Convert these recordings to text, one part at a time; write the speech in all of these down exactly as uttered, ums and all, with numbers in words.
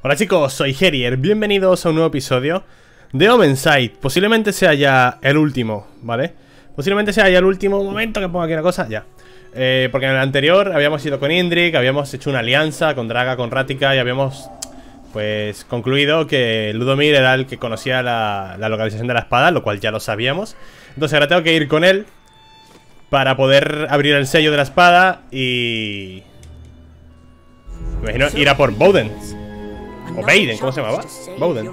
Hola chicos, soy Herier, bienvenidos a un nuevo episodio de Omensight. Posiblemente sea ya el último, ¿vale? Posiblemente sea ya el último momento que ponga aquí una cosa, ya eh, porque en el anterior habíamos ido con Indrik, habíamos hecho una alianza con Draga, con Rática y habíamos, pues, concluido que Ludomir era el que conocía la, la localización de la espada, lo cual ya lo sabíamos. Entonces ahora tengo que ir con él para poder abrir el sello de la espada y... me imagino ir a por Bowden. O Baden, ¿cómo se llamaba? Bowden.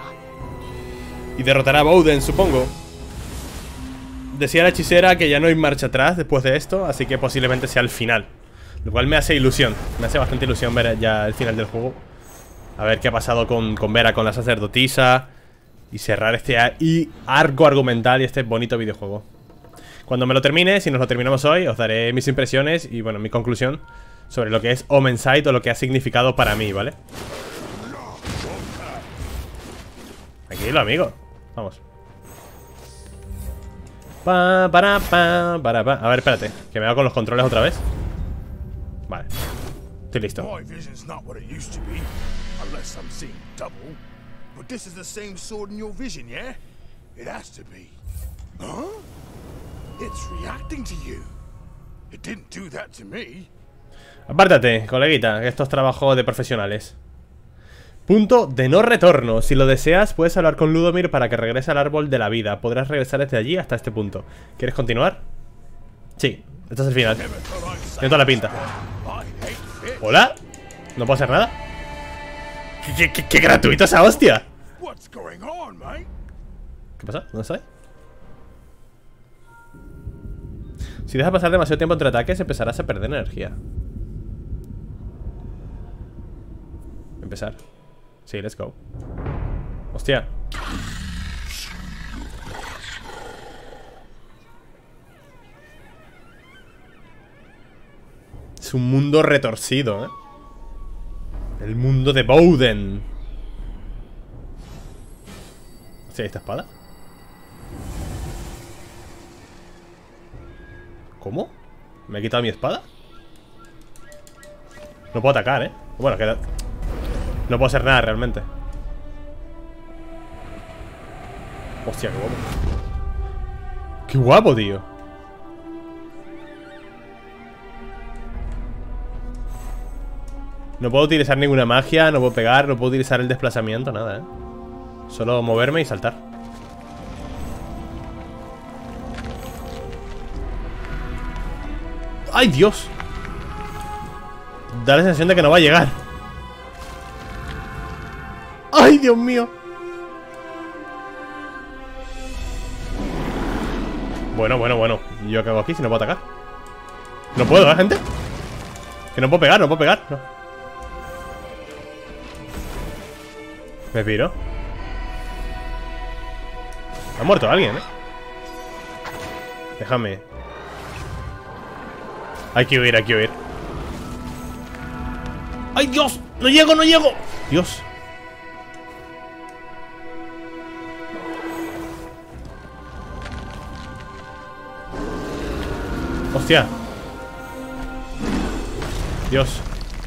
Y derrotará a Bowden, supongo. Decía la hechicera que ya no hay marcha atrás después de esto, así que posiblemente sea el final. Lo cual me hace ilusión. Me hace bastante ilusión ver ya el final del juego. A ver qué ha pasado con, con Vera, con la sacerdotisa. Y cerrar este ar y arco argumental y este bonito videojuego. Cuando me lo termine, si nos lo terminamos hoy, os daré mis impresiones y, bueno, mi conclusión sobre lo que es Omensight o lo que ha significado para mí, ¿vale? Tranquilo, amigo. Vamos. Pa, para, pa, para, pa. A ver, espérate, que me hago con los controles otra vez. Vale. Estoy listo. Apártate, coleguita, que esto es trabajo de profesionales. Punto de no retorno. Si lo deseas, puedes hablar con Ludomir para que regrese al árbol de la vida. Podrás regresar desde allí hasta este punto. ¿Quieres continuar? Sí, esto es el final. Tiene toda la pinta. ¿Hola? ¿No puedo hacer nada? ¿Qué, qué, qué, qué gratuito esa hostia? ¿Qué pasa? ¿Dónde estoy? Si dejas pasar demasiado tiempo entre ataques, empezarás a perder energía. Empezar. Sí, let's go. Hostia. Es un mundo retorcido, ¿eh? El mundo de Bowden. Hostia, ¿esta espada? ¿Cómo? ¿Me he quitado mi espada? No puedo atacar, ¿eh? Bueno, queda... no puedo hacer nada realmente. Hostia, qué guapo. Qué guapo, tío. No puedo utilizar ninguna magia, no puedo pegar, no puedo utilizar el desplazamiento, nada, eh. Solo moverme y saltar. ¡Ay, Dios! Da la sensación de que no va a llegar. ¡Ay, Dios mío! Bueno, bueno, bueno. ¿Yo qué hago aquí si no puedo atacar? ¿No puedo, eh, gente? Que no puedo pegar, no puedo pegar, no. Me piro. Ha muerto alguien, eh. Déjame. Hay que huir, hay que huir. ¡Ay, Dios! ¡No llego, no llego! ¡Dios! ¡Hostia! Dios.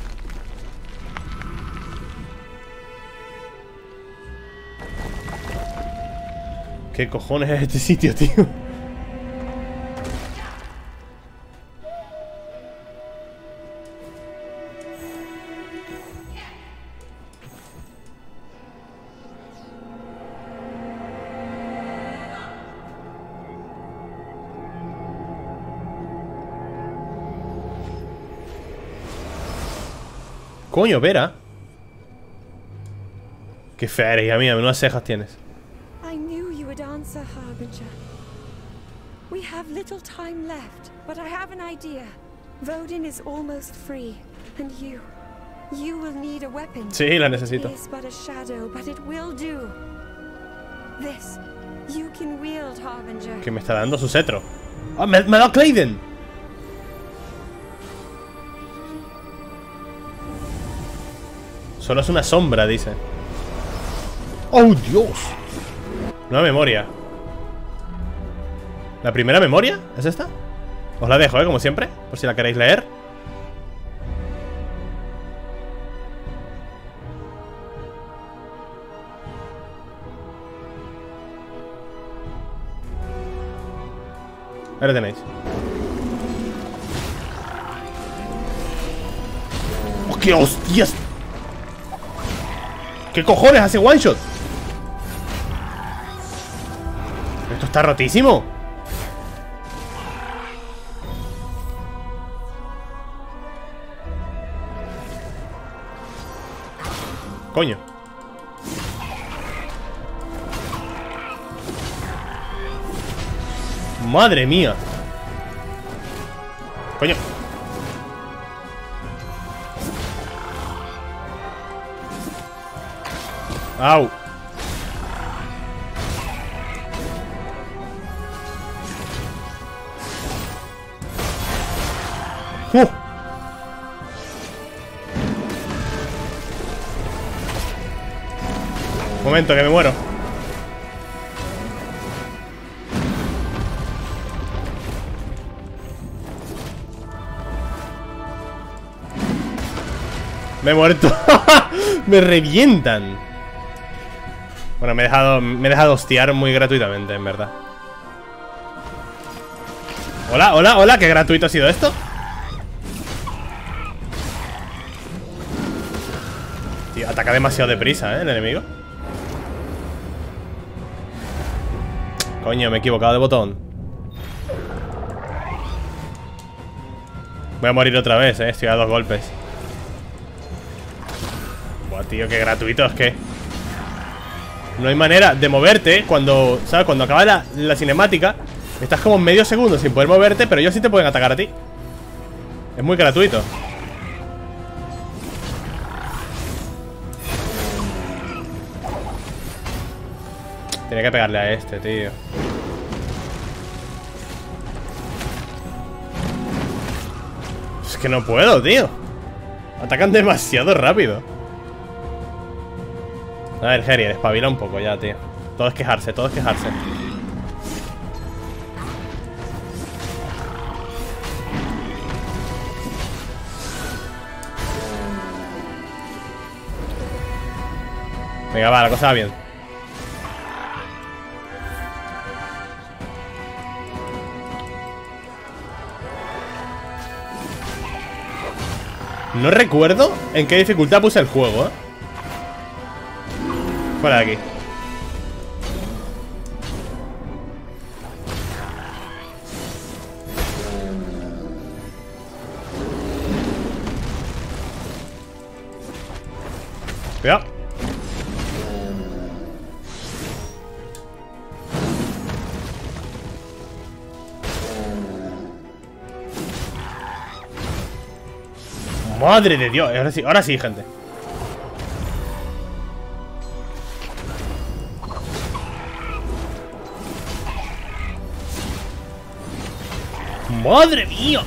¿Qué cojones es este sitio, tío? Coño, Vera. Qué fea eres, hija mía, menudas cejas tienes. I knew you would answer, Harbinger. We have little time left, but I have an idea. Vodin is almost free, and you, you will need a weapon. Sí, la necesito. It is but a shadow, but it will do. This, you can wield, Harbinger. Que me está dando su cetro. ¡Ah, me, me ha dado Claydon! Solo es una sombra, dice. ¡Oh, Dios! Nueva memoria. ¿La primera memoria? ¿Es esta? Os la dejo, ¿eh? Como siempre, por si la queréis leer. Ahí lo tenéis. ¡Oh, qué hostias! ¿Qué cojones hace one shot? Esto está rotísimo. Coño. Madre mía. Coño. Au. Uh. Momento, que me muero. Me he muerto. Me revientan. Bueno, me he dejado Me he dejado hostiar muy gratuitamente, en verdad. Hola, hola, hola. ¿Qué gratuito ha sido esto? Tío, ataca demasiado deprisa, ¿eh? El enemigo. Coño, me he equivocado de botón. Voy a morir otra vez, ¿eh? Estoy a dos golpes. Buah, tío, qué gratuito es que no hay manera de moverte cuando, ¿sabes? Cuando acaba la, la cinemática. Estás como medio segundo sin poder moverte, pero ellos sí te pueden atacar a ti. Es muy gratuito. Tenía que pegarle a este, tío. Es que no puedo, tío. Atacan demasiado rápido. A ver, Harrier, espabila un poco ya, tío. Todo es quejarse, todo es quejarse. Venga, va, la cosa va bien. No recuerdo en qué dificultad puse el juego, ¿eh? Fuera de aquí. Cuidado. Madre de Dios. Ahora sí, ahora sí, gente. ¡Madre mía!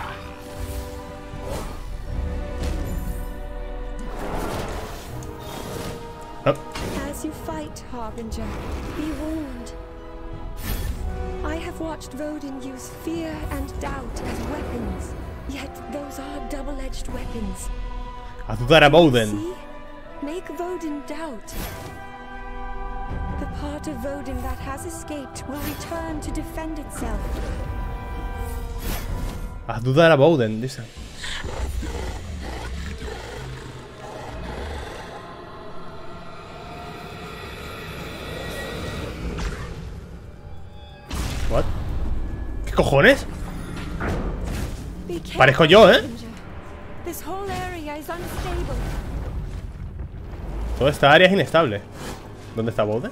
Oh. As you fight, Harbinger, be warned. I have watched Vodin use fear and doubt as weapons. Yet those are double-edged weapons. Ayudar a Vodin. See? Make Vodin doubt. The part of Vodin that has escaped will return to defend itself. Ayudar a Vodin, dice. What? ¿Qué cojones? Parezco yo, ¿eh? Toda esta área es inestable. ¿Dónde está Vodin?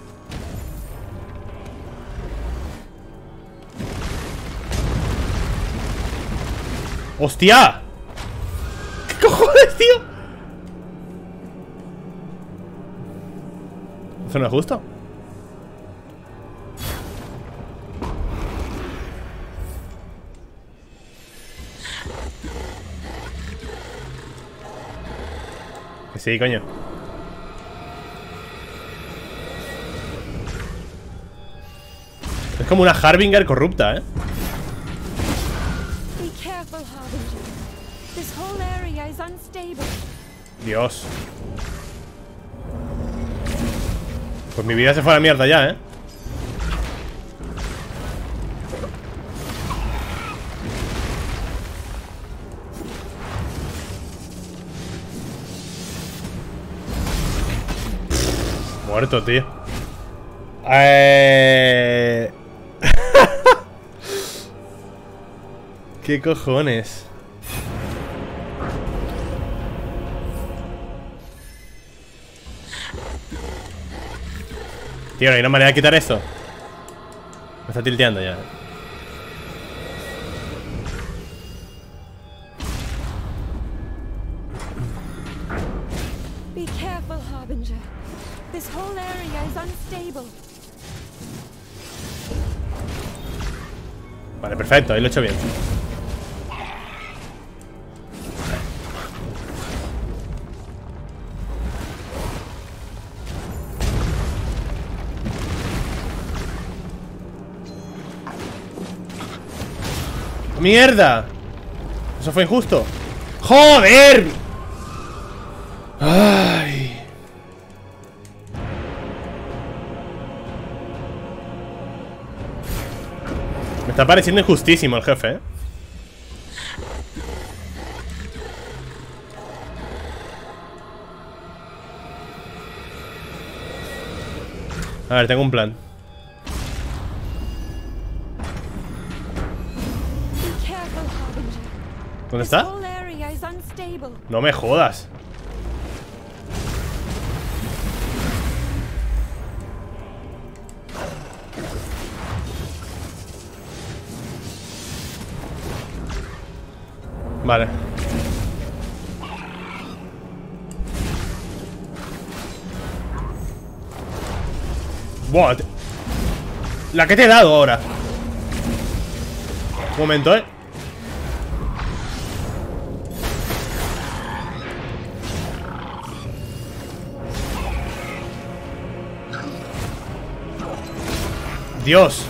¡Hostia! ¿Qué cojones, tío? ¿Eso no es justo? Que sí, coño. Es como una Harbinger corrupta, ¿eh? Dios. Pues mi vida se fue a la mierda ya, ¿eh? muerto, tío. Eh... ¿Qué cojones? Tío, ¿no hay una manera de quitar esto? Me está tilteando ya. Be careful, Harbinger. This whole area is unstable. Vale, perfecto, ahí lo he hecho bien. ¡Mierda! Eso fue injusto. ¡Joder! ¡Ay! Me está pareciendo injustísimo el jefe, ¿eh? A ver, tengo un plan. ¿Dónde está? No me jodas. Vale. Buah, la que te he dado ahora. Un momento, eh. Dios.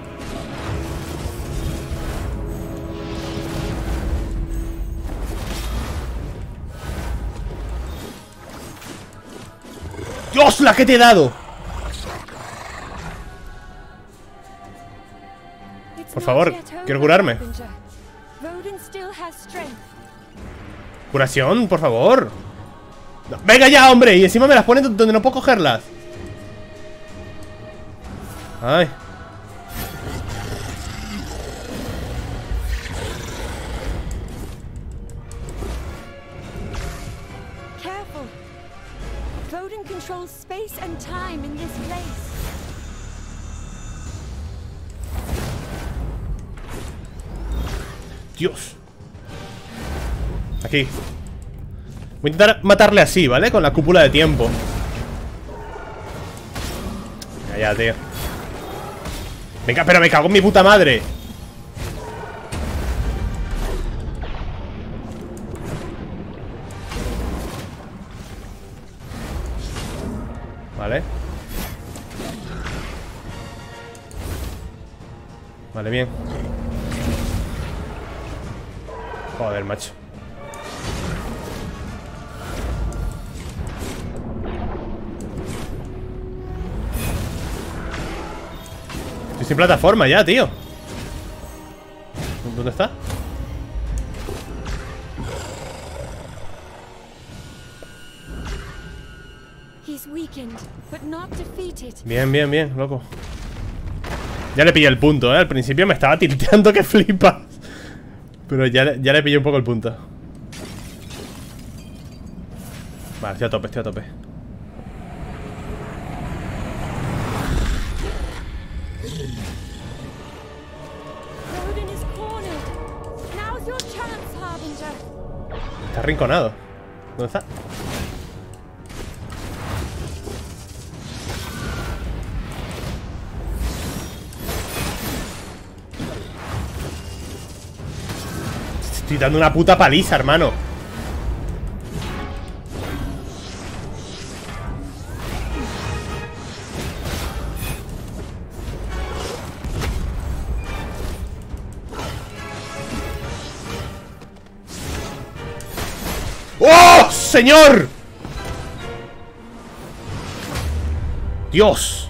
Dios, la que te he dado. Por favor, quiero curarme. Curación, por favor. No, venga ya, hombre. Y encima me las ponen donde no puedo cogerlas. Ay. Careful. Voden controls space and time in this place. Dios. Aquí. Voy a intentar matarle así, ¿vale? Con la cúpula de tiempo. Ya, ya, tío. Venga, pero me cago en mi puta madre. Vale. Vale, bien. Joder, macho. Estoy sin plataforma ya, tío. ¿Dónde está? Bien, bien, bien, loco. Ya le pillé el punto, ¿eh? Al principio me estaba tilteando que flipas. Pero ya, ya le pillé un poco el punto. Vale, estoy a tope, estoy a tope. Está arrinconado. ¿Dónde está? Estoy dando una puta paliza, hermano. ¡Oh, señor! Dios.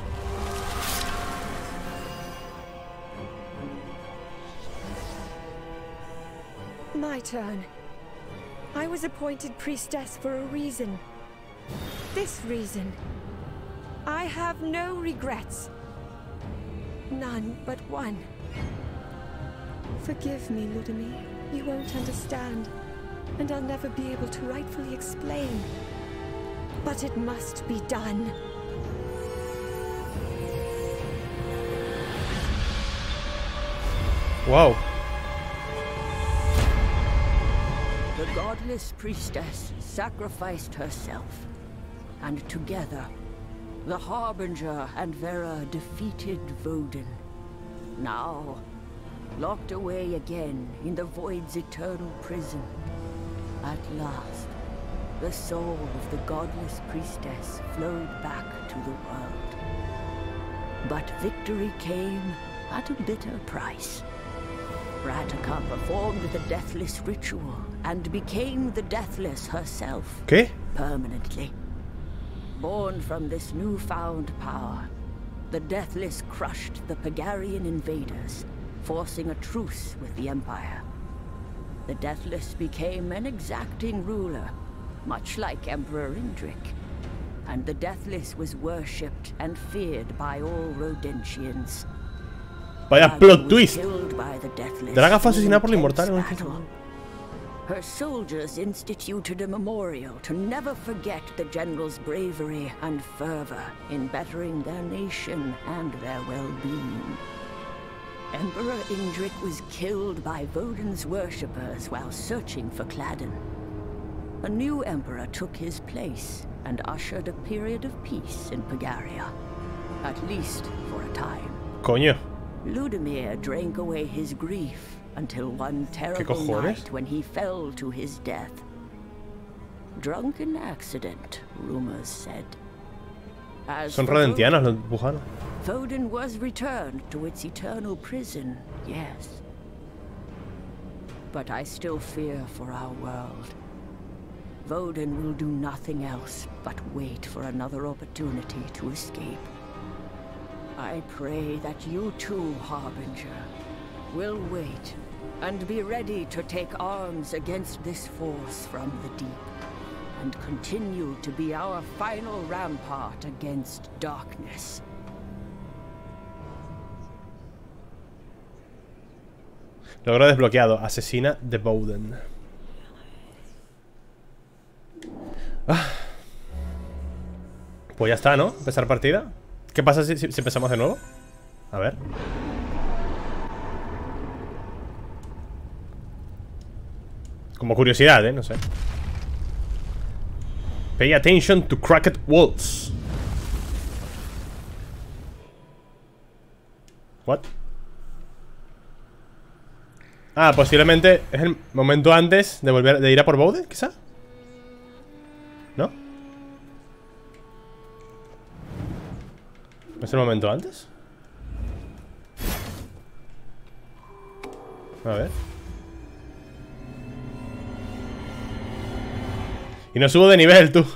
My turn. I was appointed priestess for a reason. This reason. I have no regrets. None but one. Forgive me, Ludmir. You won't understand, and I'll never be able to rightfully explain. But it must be done. Wow. The godless priestess sacrificed herself, and together, the Harbinger and Vera defeated Vodin. Now, locked away again in the Void's eternal prison, at last, the soul of the godless priestess flowed back to the world. But victory came at a bitter price. Radka performed the Deathless ritual and became the Deathless herself. ¿Qué? Permanently. Born from this newfound power, the Deathless crushed the Pegarian invaders, forcing a truce with the Empire. The Deathless became an exacting ruler, much like Emperor Indrik. And the Deathless was worshipped and feared by all Rodentians. Vaya plot twist. Deathless Draga fue asesinada por la Inmortal en un battle. Her soldiers instituted a memorial to never forget the general's bravery and fervor in bettering their nation and their well-being. Emperor Indrik was killed by Vodin's worshippers while searching for Cladden. A new emperor took his place and ushered a period of peace in Pagaria, at least for a time. Coño. Ludmir drank away his grief until one terrible night when he fell to his death. Drunken accident, rumors said. As Son redentianos los bujanos. Vodin was returned to its eternal prison, yes. But I still fear for our world. Vodin will do nothing else but wait for another opportunity to escape. I pray that you too, Harbinger, will wait and be ready to take arms against this force from the deep and continue to be our final rampart against darkness. Logro desbloqueado. Asesina de Vodin. Ah. Pues ya está, ¿no? Empezar partida. ¿Qué pasa si, si empezamos de nuevo? A ver. Como curiosidad, ¿eh? No sé. Pay attention to cracked walls. What? Ah, posiblemente es el momento antes de volver de ir a por Vodin, quizá. ¿No? ¿No es el momento antes? A ver. Y no subo de nivel, tú.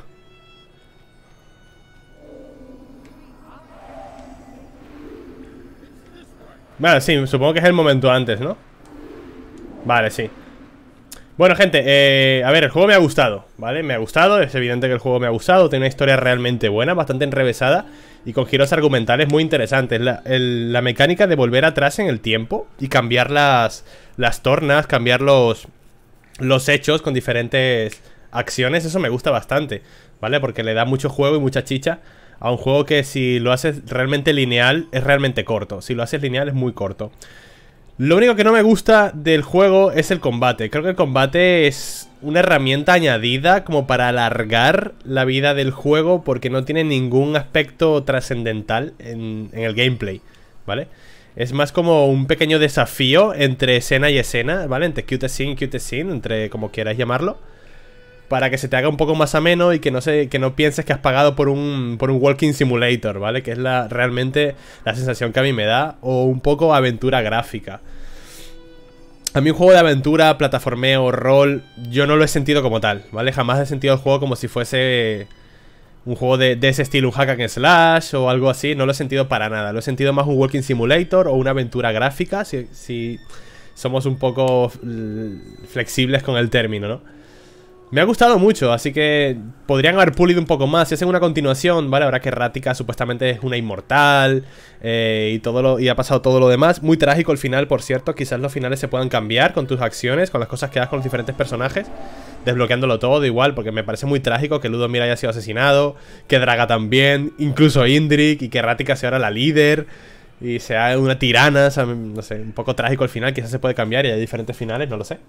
Vale, sí, supongo que es el momento antes, ¿no? Vale, sí. Bueno, gente, eh, a ver, el juego me ha gustado, ¿vale? Me ha gustado, es evidente que el juego me ha gustado. Tiene una historia realmente buena, bastante enrevesada y con giros argumentales muy interesantes. La, el, la mecánica de volver atrás en el tiempo y cambiar las, las tornas, cambiar los, los hechos con diferentes acciones, eso me gusta bastante, ¿vale? Porque le da mucho juego y mucha chicha a un juego que si lo haces realmente lineal es realmente corto. Si lo haces lineal es muy corto. Lo único que no me gusta del juego es el combate. Creo que el combate es una herramienta añadida como para alargar la vida del juego, porque no tiene ningún aspecto trascendental en, en el gameplay, ¿vale? Es más como un pequeño desafío entre escena y escena, ¿vale? Entre cute scene y cute scene, entre como quieras llamarlo, para que se te haga un poco más ameno y que no se, que no pienses que has pagado por un, por un walking simulator, ¿vale? Que es la, realmente la sensación que a mí me da. O un poco aventura gráfica. A mí un juego de aventura, plataformeo, rol, yo no lo he sentido como tal, ¿vale? Jamás he sentido el juego como si fuese un juego de, de ese estilo, un hack and slash o algo así. No lo he sentido para nada. Lo he sentido más un walking simulator o una aventura gráfica, si, si somos un poco flexibles con el término, ¿no? Me ha gustado mucho, así que podrían haber pulido un poco más. Si hacen una continuación, ¿vale? Ahora que Ravnica supuestamente es una inmortal eh, y, todo lo, y ha pasado todo lo demás. Muy trágico el final, por cierto. Quizás los finales se puedan cambiar con tus acciones, con las cosas que hagas con los diferentes personajes, desbloqueándolo todo igual, porque me parece muy trágico que Ludomir haya sido asesinado, que Draga también, incluso Indrik, y que Ravnica sea ahora la líder y sea una tirana, o sea, no sé, un poco trágico el final. Quizás se puede cambiar y hay diferentes finales, no lo sé.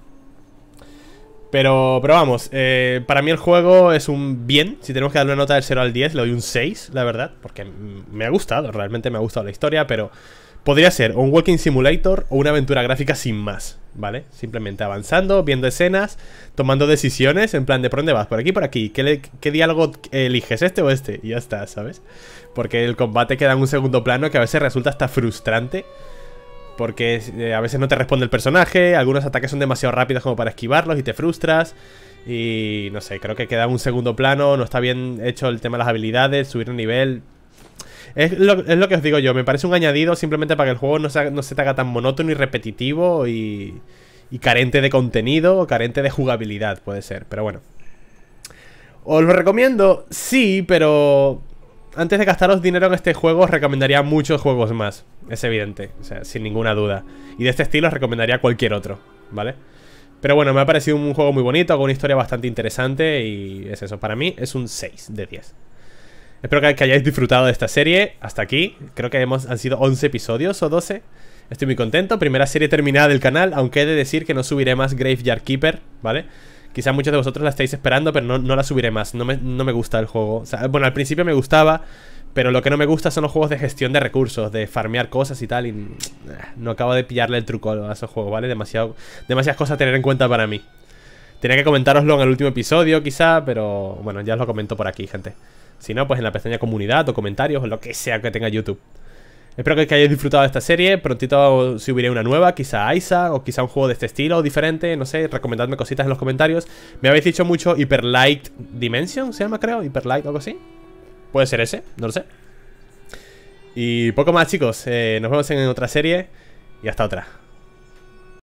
Pero, pero vamos, eh, para mí el juego es un bien. Si tenemos que darle una nota del cero al diez, le doy un seis, la verdad, porque me ha gustado, realmente me ha gustado la historia. Pero podría ser un walking simulator o una aventura gráfica sin más, ¿vale? Simplemente avanzando, viendo escenas, tomando decisiones, en plan de ¿por dónde vas? Por aquí, por aquí. ¿Qué, le, qué diálogo eliges? ¿Este o este? Y ya está, ¿sabes? Porque el combate queda en un segundo plano que a veces resulta hasta frustrante, porque eh, a veces no te responde el personaje, algunos ataques son demasiado rápidos como para esquivarlos y te frustras. Y no sé, creo que queda en un segundo plano, no está bien hecho el tema de las habilidades, subir un nivel. Es lo, es lo que os digo yo, me parece un añadido simplemente para que el juego no se, no se te haga tan monótono y repetitivo y, y carente de contenido o carente de jugabilidad, puede ser, pero bueno. ¿Os lo recomiendo? Sí, pero antes de gastaros dinero en este juego, os recomendaría muchos juegos más. Es evidente, o sea, sin ninguna duda. Y de este estilo os recomendaría cualquier otro, ¿vale? Pero bueno, me ha parecido un juego muy bonito, con una historia bastante interesante. Y es eso, para mí es un seis de diez. Espero que, que hayáis disfrutado de esta serie. Hasta aquí, creo que hemos, han sido once episodios o doce. Estoy muy contento, primera serie terminada del canal. Aunque he de decir que no subiré más Graveyard Keeper, ¿vale? Quizás muchos de vosotros la estáis esperando, pero no, no la subiré más. No me, no me gusta el juego, o sea, bueno, al principio me gustaba, pero lo que no me gusta son los juegos de gestión de recursos, de farmear cosas y tal. Y no acabo de pillarle el truco a esos juegos, ¿vale? Demasiado, demasiadas cosas a tener en cuenta para mí. Tenía que comentároslo en el último episodio quizá, pero bueno, ya os lo comento por aquí, gente. Si no, pues en la pestaña comunidad o comentarios o lo que sea que tenga YouTube. Espero que hayáis disfrutado de esta serie. Prontito subiré una nueva, quizá Isa, o quizá un juego de este estilo diferente, no sé, recomendadme cositas en los comentarios. Me habéis dicho mucho Hyper Light Dimension, se llama, creo, Hyper Light o algo así. Puede ser ese, no lo sé. Y poco más, chicos, eh, nos vemos en otra serie y hasta otra.